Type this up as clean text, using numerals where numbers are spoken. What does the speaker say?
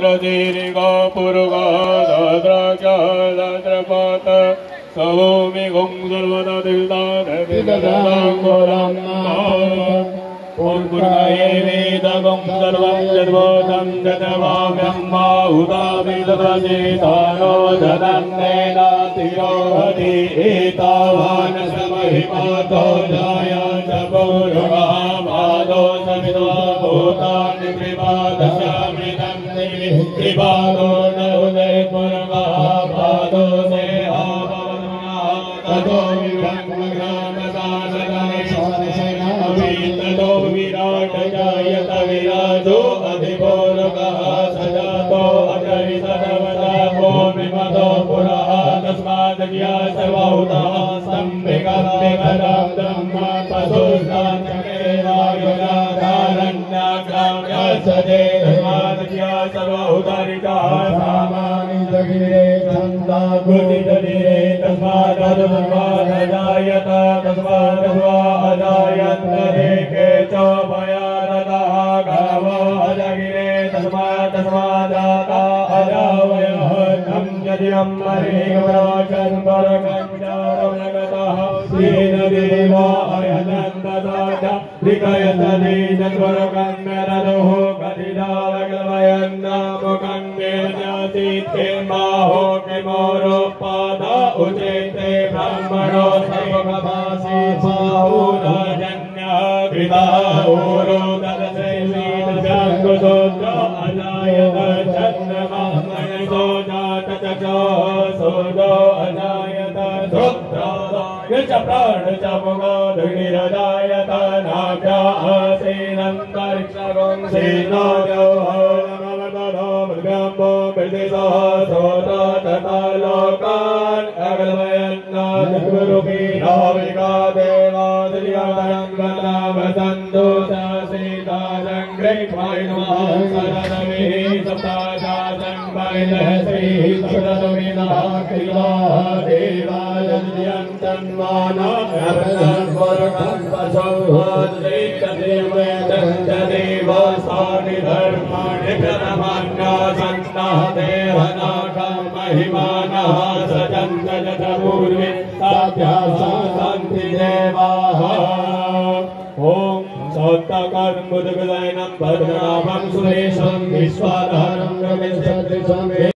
दीर्घ पुरुष द्रपात सभूमि गुं सर्वदा वेदगुं सर्वं जन्मोदं जन्माव्यं बाहुदाभिदप्रचेतानो धनन्नेनातिरोहति एतावान् समहिमातो जाया च पौरुषामादो समित्वा भूतानि कृपादशामृतं कृपादो न उदय पुरमापादो से आववनुना ततो ततो विराट जायत विराजो अधिपूर्वकः सजातो अचरितवदापो विमतो पुरः तस्मात् सर्वभूतः सम्भिकम्भिकरं ब्रह्म पशुस्ताञ्चके वायुनाधारण्याग्राम्यसदे तस्मात् सर्वभूतारितः सामानि जगिरे छन्दा गुदितदिरे तस्मात् जायत तस्मात् अजायत देखे च भयानतः गावो अजगिरे तस्मात् जाता अजावयः तं यदियं हरिप्रवचन् परकञ्चारमगतः तेन देवा अयनन्ददात लिखयत दीनस्वरकन्यरदोः कथिदावगलवयन्नामकन्येनतीत्येम्बाहो किमोरोपाद उचेते ब्राह्मणो सर्वकथासि साहुराजन्यः कृताहोरो ददशैलीनव्याङ्गुशोद्र अजायत चन्द्रमामयसो जातचक्षो सोदो अजायत श्रोत्रादाय च प्राण च मुगाधुनिरजायत नाभ्या आसीनन्तरिक्षगं सेनो जौहनमवदनो मृगम्बो मृदिसः सोतो तथा लोकान् अगलमयन्नादिगुरुपी नाविका देवादिर्यतनं वदामसन्तु सीता सङ्गृह्णमः सरदमिः सप्ताशासं वैदहश्रीः सुरतमिनः किलाः देवाजन्यन्तन्मानः पशुदेवसानि धर्माणि प्रथमान्यासन्नः देवनाकं महिमानः सजन्त पूर्वे साध्यासान्ति देवाः ॐ सौत्तकर्मुदगदयनं भद्रनाभं सुरेशं विश्वाधारं रमेशं